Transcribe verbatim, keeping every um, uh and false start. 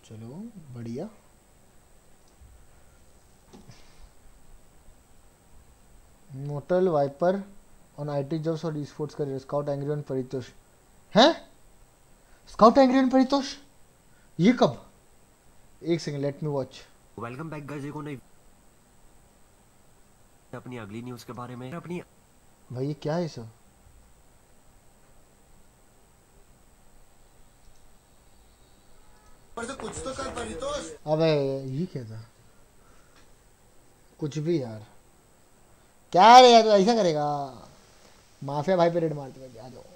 चलो बढ़िया। Mortal viper on IT jobs और esports career, scout angry on Paritosh. हैं? स्काउट एंग्री ऑन परितोष ये कब? एक second, let me watch. Welcome back guys. को नहीं अपनी अगली न्यूज के बारे में अपनी भाई ये क्या है सर? पर तो कुछ तो कर परितोष। अबे ये क्या था? कुछ भी यार। क्या रे यार, तू ऐसा करेगा? माफिया भाई पे रेड मारते हैं, आ जाओ।